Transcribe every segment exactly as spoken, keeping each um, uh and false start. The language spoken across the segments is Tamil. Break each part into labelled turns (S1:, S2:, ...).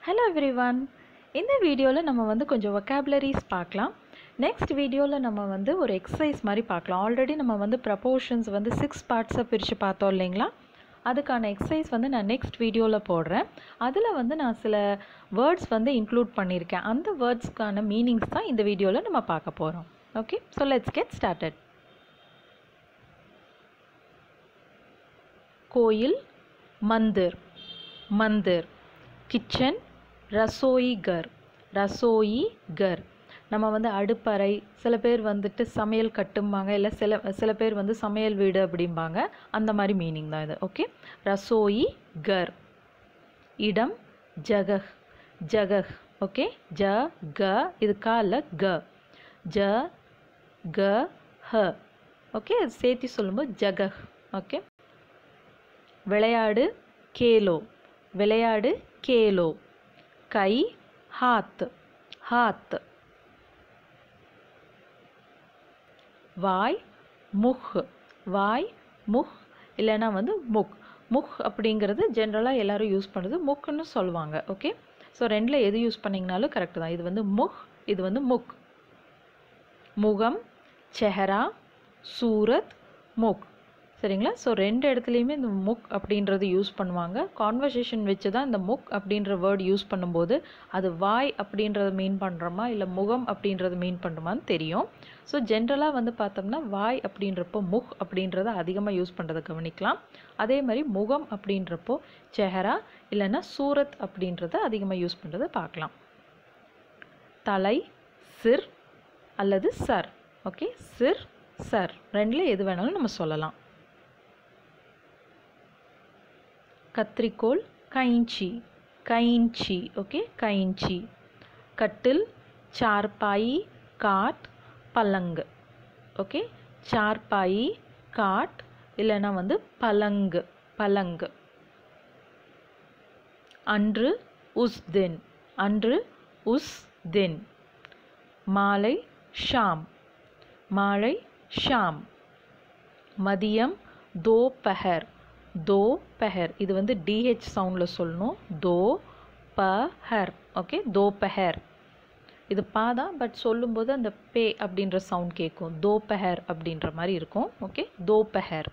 S1: Hello everyone. இந்த வீடியோவில் நம்ம வந்து கொஞ்சம் vocabularies பார்க்கலாம். நெக்ஸ்ட் வீடியோவில் நம்ம வந்து ஒரு எக்ஸசைஸ் மாதிரி பார்க்கலாம். ஆல்ரெடி நம்ம வந்து ப்ரப்போர்ஷன்ஸ் வந்து சிக்ஸ் பார்ட்ஸாக பிரித்து பார்த்தோம் இல்லைங்களா? அதுக்கான எக்ஸசைஸ் வந்து நான் நெக்ஸ்ட் வீடியோவில் போடுறேன். அதில் வந்து நான் சில வேர்ட்ஸ் வந்து இன்க்ளூட் பண்ணியிருக்கேன். அந்த வேர்ட்ஸ்க்கான மீனிங்ஸ் தான் இந்த வீடியோவில் நம்ம பார்க்க போகிறோம். Okay, so let's get started. கோயில், மந்திர், மந்திர். கிச்சன், ரசோயி கர், ரசோயி கர். நம்ம வந்து அடுப்பறை, சில பேர் வந்துட்டு சமையல் கட்டும்பாங்க, இல்லை சில சில பேர் வந்து சமையல் வீடு அப்படிம்பாங்க. அந்த மாதிரி மீனிங் தான் இது. ஓகே, ரசோயி கர். இடம், ஜகஹ், ஜகஹ். ஓகே, ஜ க, இது கால க, ஜ க ஹ. ஓகே, அது சேர்த்து சொல்லும்போது ஜகஹ். ஓகே, விளையாடு, கேலோ, விளையாடு, கேலோ. கை, ஹாத், ஹாத். வாய், முஹ், வாய், முஹ், இல்லைன்னா வந்து முக். முக் அப்படிங்கிறது ஜென்ரலாக எல்லாரும் யூஸ் பண்ணுறது முக்குன்னு சொல்லுவாங்க. ஓகே, ஸோ ரெண்டில் எது யூஸ் பண்ணிங்கனாலும் கரெக்டு தான். இது வந்து முஹ், இது வந்து முக். முகம், செஹரா, சூரத், முக். சரிங்களா? ஸோ ரெண்டு இடத்துலையுமே இந்த முக் அப்படின்றது யூஸ் பண்ணுவாங்க. கான்வர்சேஷன் வச்சு தான் இந்த முக் அப்படின்ற வேர்டு யூஸ் பண்ணும்போது அது வாய் அப்படின்றத மீன் பண்ணுறோமா இல்லை முகம் அப்படின்றத மீன் பண்ணுறோமான்னு தெரியும். ஸோ ஜென்ரலாக வந்து பார்த்தோம்னா வாய் அப்படின்றப்போ முக் அப்படின்றத அதிகமாக யூஸ் பண்ணுறதை கவனிக்கலாம். அதே மாதிரி முகம் அப்படின்றப்போ செஹரா இல்லைன்னா சூரத் அப்படின்றத அதிகமாக யூஸ் பண்ணுறதை பார்க்கலாம். தலை, சிர் அல்லது சர். ஓகே, சிர், சர் ரெண்டில் எது வேணாலும் நம்ம சொல்லலாம். கத்திரிக்கோல், கைஞ்சி, கைஞ்சி. ஓகே, கைஞ்சி. கட்டில், சார்பாயி, காட், பலங்கு. ஓகே, சார்பாயி, காட் இல்லைன்னா வந்து பலங்கு, பலங்கு. அன்று, உஸ் தின், அன்று, உஸ் தின். மாலை, ஷாம், மாலை, ஷாம். மதியம், தோ பஹர், தோ பஹர். இது வந்து டிஹெச் சவுண்டில் சொல்லணும். தோ பஹர். ஓகே, தோ பஹர். இது பாதா, பட் சொல்லும்போது அந்த பே அப்படின்ற சவுண்ட் கேட்கும். தோ பஹர் அப்படின்ற மாதிரி இருக்கும். ஓகே, தோ பஹர்.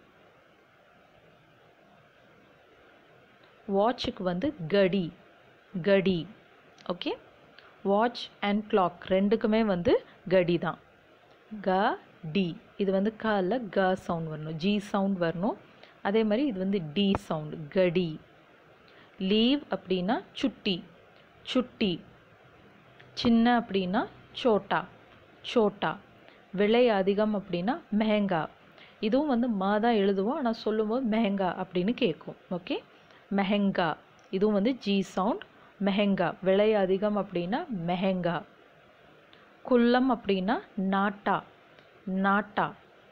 S1: வாட்சுக்கு வந்து கடி, கடி. ஓகே, வாட்ச் அண்ட் கிளாக் ரெண்டுக்குமே வந்து கடி தான். க டி. இது வந்து கால க சவுண்ட் வரணும், ஜி சவுண்ட் வரணும். அதே மாதிரி இது வந்து டி சவுண்ட், கடி. லீவ் அப்படின்னா சுட்டி, சுட்டி. சின்ன அப்படின்னா சோட்டா, சோட்டா. விலை அதிகம் அப்படின்னா மெஹங்கா. இதுவும் வந்து மா தான் எழுதுவோம், ஆனால் சொல்லும்போது மெஹங்கா அப்படின்னு கேட்கும். ஓகே, மெஹங்கா. இதுவும் வந்து ஜி சவுண்ட், மெஹங்கா. விலை அதிகம் அப்படின்னா மெஹங்கா. குல்லம் அப்படின்னா நாட்டா, நாட்டா.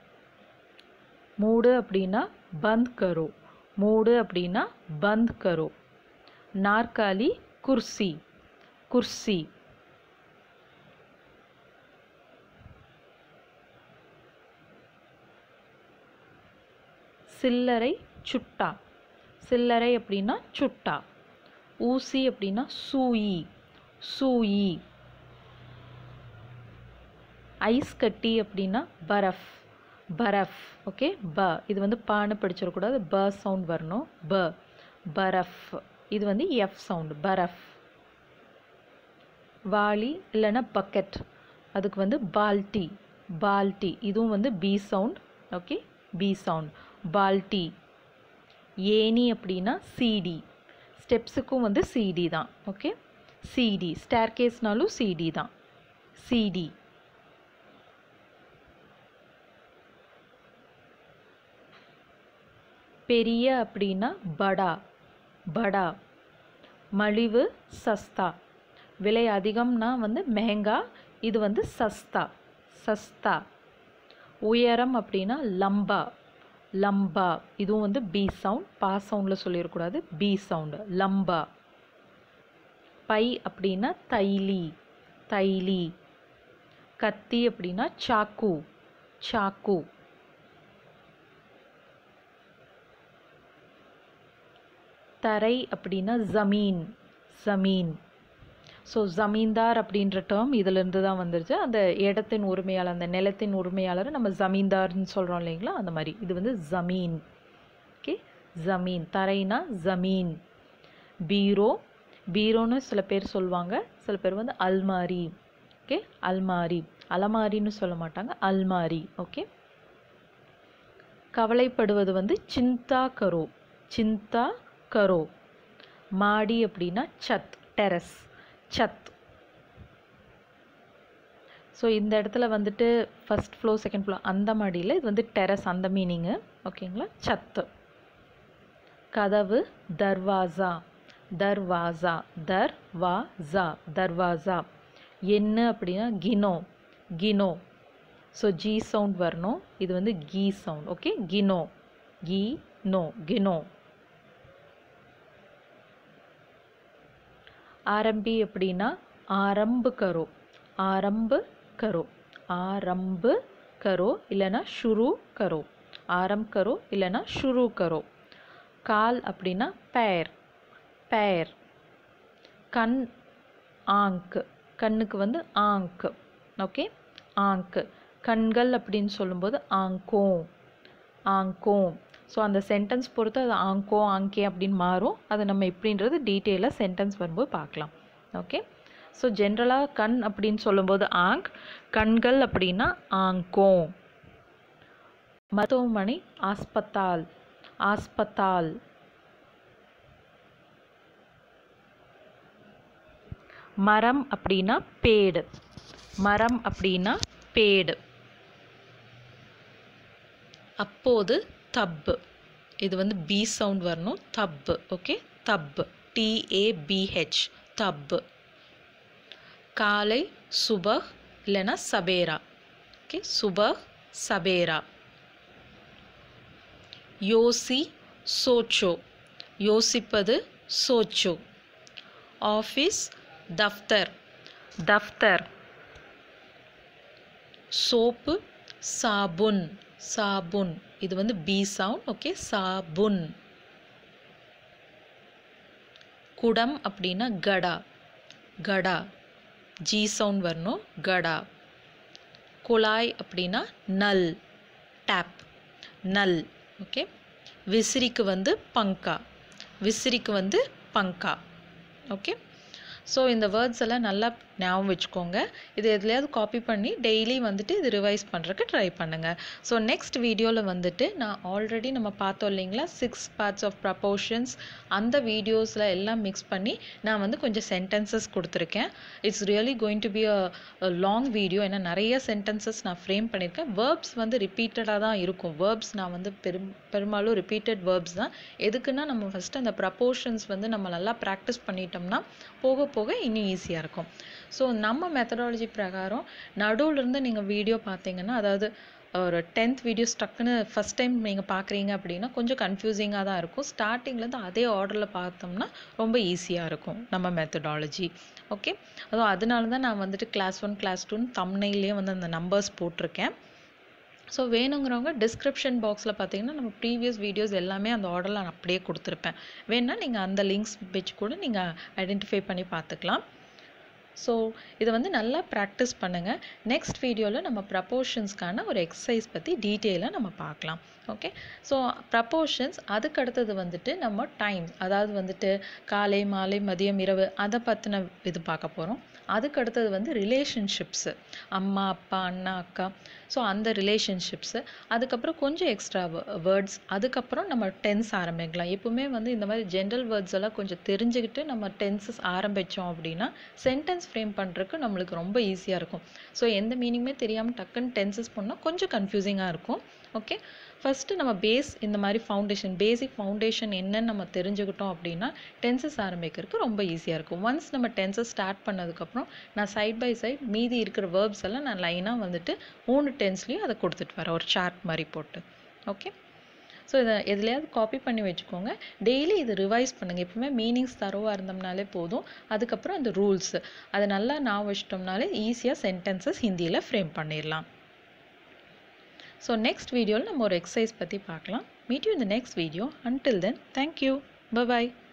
S1: மூடு அப்படின்னா பந்த் கரோ, மூடு அப்படின்னா பந்த் கரோ. நாற்காலி, குர்சி, குர்சி. சில்லறை, சுட்டா, சில்லறை அப்படின்னா சுட்டா. ஊசி அப்படின்னா சூயி, சூயி. ஐஸ் கட்டி அப்படின்னா பரஃப், பரஃப். ஓகே, ப. இது வந்து பான்னு படிச்சிடக்கூடாது, ப சவுண்ட் வரணும். ப, பரஃப். இது வந்து எஃப் சவுண்டு, பரஃப். வாளி இல்லைன்னா பக்கெட், அதுக்கு வந்து பால்டி, பால்டி. இதுவும் வந்து B sound. Okay, B sound, பால்டி. ஏனி அப்படின்னா சிடி, ஸ்டெப்ஸுக்கும் வந்து சிடி தான். ஓகே, சிடி. ஸ்டேர்கேஸ்னாலும் சிடி தான், சிடி. பெரிய அப்படின்னா படா, படா. மலிவு, சஸ்தா. விலை அதிகம்னா வந்து மெஹங்கா, இது வந்து சஸ்தா, சஸ்தா. உயரம் அப்படின்னா லம்பா, லம்பா. இதுவும் வந்து பி சவுண்ட், பா சவுண்டில் சொல்லிடக்கூடாது, பி சவுண்டு, லம்பா. பை அப்படின்னா தைலி, தைலி. கத்தி அப்படின்னா சாக்கு, சாக்கு. தரை அப்படின்னா ஜமீன், ஜமீன். ஸோ ஜமீன்தார் அப்படின்ற டேர்ம் இதிலிருந்து தான் வந்துருச்சு. அந்த இடத்தின் உரிமையாளர், அந்த நிலத்தின் உரிமையாளரை நம்ம ஜமீன்தார்னு சொல்கிறோம் இல்லைங்களா, அந்த மாதிரி. இது வந்து ஜமீன். ஓகே, ஜமீன். தரைனா ஜமீன். பீரோ, பீரோன்னு சில பேர் சொல்லுவாங்க, சில பேர் வந்து அல்மாரி. ஓகே, அல்மாரி. அலமாரின்னு சொல்ல மாட்டாங்க, அல்மாரி. ஓகே. கவலைப்படுவது வந்து சிந்தா கரோ, சிந்தா கரோ. மாடி அப்படின்னா சத், டெரஸ், சத். ஸோ இந்த இடத்துல வந்துட்டு ஃபஸ்ட் ஃப்ளோர் செகண்ட் ஃப்ளோர் அந்த மாடியில், இது வந்து டெரஸ் அந்த மீனிங்கு. ஓகேங்களா, சத்து. கதவு தர்வாசா, தர்வாசா, தர்வாசா, தர்வாசா. என்ன அப்படின்னா கினோ, கினோ. ஸோ ஜி சவுண்ட் வரணும், இது வந்து கீ சவுண்ட். ஓகே, கினோ, கீ நோ, கினோ. ஆரம்பி அப்படின்னா ஆரம்பு கரோ, ஆரம்பு கரோ, ஆரம்பு கரோ இல்லைன்னா ஷுரு கரோ, ஆரம் கரோ இல்லைன்னா ஷுரு கரோ. கால் அப்படின்னா பேர், பேர். கண் ஆங்கு, கண்ணுக்கு வந்து ஆங்கு. ஓகே, ஆங்கு. கண்கள் அப்படின்னு சொல்லும்போது ஆங்கோ, ஆங்கோ. ஸோ அந்த சென்டென்ஸ் பொறுத்து அது ஆங்கோ ஆங்கே அப்படின்னு மாறும். அது நம்ம எப்படின்றது டீட்டெயிலாக சென்டென்ஸ் வரும்போது பார்க்கலாம். ஓகே, ஸோ ஜென்ரலாக கண் அப்படின்னு சொல்லும்போது ஆங், கண்கள் அப்படின்னா ஆங்கோ. மருத்துவமனை ஆஸ்பத்தால், ஆஸ்பத்தால். மரம் அப்படின்னா பேடு, மரம் அப்படின்னா பேடு. அப்போது தப்பு, இது வந்து பி சவுண்ட் வரணும், தப்பு. ஓகே, தப்பு, டிஏபிஹெச், தப்பு. காலை சுபஹ் இல்லைன்னா சபேரா. ஓகே, சுபஹ் சபேரா. யோசி சோச்சோ, யோசிப்பது சோச்சோ. ஆஃபீஸ் தஃப்தர், தஃப்தர். சோப்பு சாபுன், சாபுன். இது வந்து பி சவுண்ட். ஓகே, சாபுன். குடம் அப்படின்னா கடா, கடா. ஜி சவுண்ட் வரணும், கடா. குழாய் அப்படின்னா நல், டேப், நல். ஓகே. விசிறிக்கு வந்து பங்கா, விசிறிக்கு வந்து பங்கா. ஓகே. ஸோ இந்த வேர்ட்ஸ் எல்லாம் நல்லா ஞாபகம் வச்சுக்கோங்க. இது எதுலையாவது காப்பி பண்ணி டெய்லி வந்துட்டு இது ரிவைஸ் பண்ணுறதுக்கு ட்ரை பண்ணுங்கள். ஸோ நெக்ஸ்ட் வீடியோவில் வந்துட்டு நான் ஆல்ரெடி நம்ம பார்த்தோம் இல்லைங்களா, சிக்ஸ் பார்ட்ஸ் ஆஃப் ப்ரப்போர்ஷன்ஸ், அந்த வீடியோஸில் எல்லாம் மிக்ஸ் பண்ணி நான் வந்து கொஞ்சம் சென்டென்சஸ் கொடுத்துருக்கேன். It's really going to be a long video. ஏன்னா நிறைய சென்டென்சஸ் நான் ஃப்ரேம் பண்ணியிருக்கேன். வேர்ப்ஸ் வந்து ரிப்பீட்டடாக தான் இருக்கும். வேர்ப்ஸ் நான் வந்து பெரும் பெரும்பாலும் ரிப்பீட்டட் வேர்ப்ஸ் தான். எதுக்குன்னா நம்ம ஃபஸ்ட்டு அந்த ப்ரப்போர்ஷன்ஸ் வந்து நம்ம நல்லா ப்ராக்டிஸ் பண்ணிட்டோம்னா போக போக இன்னும் ஈஸியாக இருக்கும். ஸோ நம்ம மெத்தடாலஜி பிரகாரம் நடுவுலேருந்து நீங்கள் வீடியோ பார்த்தீங்கன்னா, அதாவது ஒரு டென்த் வீடியோ ஸ்டக்குன்னு ஃபஸ்ட் டைம் நீங்கள் பார்க்குறீங்க அப்படின்னா கொஞ்சம் கன்ஃபியூசிங்காக தான் இருக்கும். ஸ்டார்டிங்லேருந்து அதே ஆர்டரில் பார்த்தோம்னா ரொம்ப ஈஸியாக இருக்கும் நம்ம மெத்தடாலஜி. ஓகே, அதுவும் அதனால தான் நான் வந்துட்டு கிளாஸ் ஒன் கிளாஸ் டூன்னு தம்ப்நெயிலே வந்து அந்த நம்பர்ஸ் போட்டிருக்கேன். ஸோ வேணுங்கிறவங்க டிஸ்கிரிப்ஷன் பாக்ஸில் பார்த்தீங்கன்னா நம்ம ப்ரீவியஸ் வீடியோஸ் எல்லாமே அந்த ஆர்டரில் நான் அப்படியே கொடுத்துருப்பேன். வேணுன்னா நீங்கள் அந்த லிங்க்ஸ் வச்சு கூட நீங்கள் ஐடென்டிஃபை பண்ணி பார்த்துக்கலாம். ஸோ இதை வந்து நல்லா ப்ராக்டிஸ் பண்ணுங்கள். நெக்ஸ்ட் வீடியோவில் நம்ம ப்ரப்போர்ஷன்ஸ்க்கான ஒரு எக்ஸசைஸ் பற்றி டீட்டெயிலாக நம்ம பார்க்கலாம். Okay, so proportions. அதுக்கு அடுத்தது வந்துட்டு நம்ம டைம், அதாவது வந்துட்டு காலை மாலை மதியம் இரவு அதை பற்றின இது பார்க்க போகிறோம். அதுக்கு அடுத்தது வந்து ரிலேஷன்ஷிப்ஸு, அம்மா அப்பா அண்ணா அக்கா, ஸோ அந்த ரிலேஷன்ஷிப்ஸு. அதுக்கப்புறம் கொஞ்சம் எக்ஸ்ட்ரா வேர்ட்ஸ். அதுக்கப்புறம் நம்ம டென்ஸ் ஆரம்பிக்கலாம். எப்பவுமே வந்து இந்த மாதிரி ஜென்ரல் வேர்ட்ஸ் எல்லாம் கொஞ்சம் தெரிஞ்சுக்கிட்டு நம்ம டென்சஸ் ஆரம்பித்தோம் அப்படின்னா சென்டென்ஸ் ஃப்ரேம் பண்ணுறதுக்கு நம்மளுக்கு ரொம்ப ஈஸியாக இருக்கும். ஸோ எந்த மீனிங்குமே தெரியாமல் டக்குன்னு டென்சஸ் பண்ணால் கொஞ்சம் கன்ஃபியூசிங்காக இருக்கும். ஓகே, ஃபஸ்ட்டு நம்ம பேஸ், இந்த மாதிரி ஃபவுண்டேஷன், பேசிக் ஃபவுண்டேஷன் என்னன்னு நம்ம தெரிஞ்சுக்கிட்டோம் அப்படின்னா டென்சஸ் ஆரம்பிக்கிறதுக்கு ரொம்ப ஈஸியாக இருக்கும். ஒன்ஸ் நம்ம டென்சஸ் ஸ்டார்ட் பண்ணதுக்கப்புறம் நான் சைட் பை சைட் மீதி இருக்கிற வேர்ப்ஸ் எல்லாம் நான் லைனாக வந்துட்டு மூணு டென்ஸ்லேயும் அதை கொடுத்துட்டு வரேன், ஒரு சார்ட் மாதிரி போட்டு. ஓகே, ஸோ இதை எதுலையாவது காப்பி பண்ணி வச்சுக்கோங்க. டெய்லி இது ரிவைஸ் பண்ணுங்கள். எப்பவுமே மீனிங்ஸ் தரோவாக இருந்தோம்னாலே போதும். அதுக்கப்புறம் அந்த ரூல்ஸு அதை நல்லா நான் வச்சிட்டோம்னாலே ஈஸியாக சென்டென்சஸ் ஹிந்தியில் ஃப்ரேம் பண்ணிடலாம். ஸோ நெக்ஸ்ட் வீடியோவில் நம்ம ஒரு எக்ஸசைஸ் பற்றி பார்க்கலாம். Meet you in the next video. Until then, thank you, bye bye.